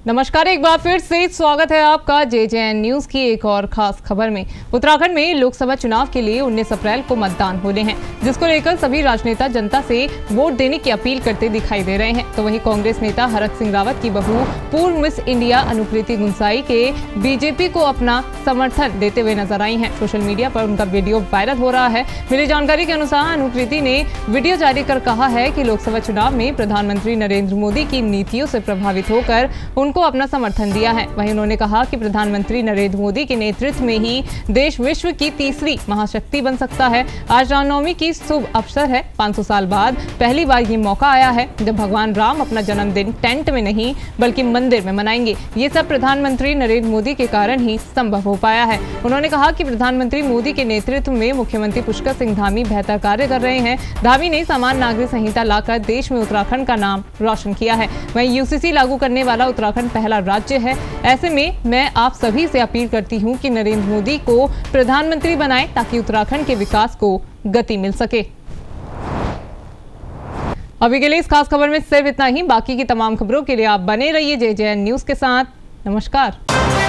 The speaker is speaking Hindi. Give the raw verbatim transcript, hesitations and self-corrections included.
नमस्कार, एक बार फिर से स्वागत है आपका जे जे एन न्यूज की एक और खास खबर में। उत्तराखंड में लोकसभा चुनाव के लिए उन्नीस अप्रैल को मतदान होने हैं, जिसको लेकर सभी राजनेता जनता से वोट देने की अपील करते दिखाई दे रहे हैं। तो वहीं कांग्रेस नेता हरक सिंह रावत की बहू पूर्व मिस इंडिया अनुकृति गुंसाई के बीजेपी को अपना समर्थन देते हुए नजर आई हैं। सोशल मीडिया पर उनका वीडियो वायरल हो रहा है। मिली जानकारी के अनुसार अनुकृति ने वीडियो जारी कर कहा है कि लोकसभा चुनाव में प्रधानमंत्री नरेंद्र मोदी की नीतियों से प्रभावित होकर को अपना समर्थन दिया है। वहीं उन्होंने कहा कि प्रधानमंत्री नरेंद्र मोदी के नेतृत्व में ही देश विश्व की तीसरी महाशक्ति बन सकता है। आज रामनवमी की शुभ अवसर है। पाँच सौ साल बाद पहली बार ये मौका आया है जब भगवान राम अपना जन्मदिन टेंट में नहीं बल्कि मंदिर में मनाएंगे। ये सब प्रधानमंत्री नरेंद्र मोदी के कारण ही संभव हो पाया है। उन्होंने कहा कि प्रधानमंत्री मोदी के नेतृत्व में मुख्यमंत्री पुष्कर सिंह धामी बेहतर कार्य कर रहे हैं। धामी ने समान नागरिक संहिता लाकर देश में उत्तराखंड का नाम रोशन किया है। वहीं यू सी सी लागू करने वाला उत्तराखंड पहला राज्य है। ऐसे में मैं आप सभी से अपील करती हूं कि नरेंद्र मोदी को प्रधानमंत्री बनाएं ताकि उत्तराखंड के विकास को गति मिल सके। अभी के लिए इस खास खबर में सिर्फ इतना ही। बाकी की तमाम खबरों के लिए आप बने रहिए जे जे एन न्यूज के साथ। नमस्कार।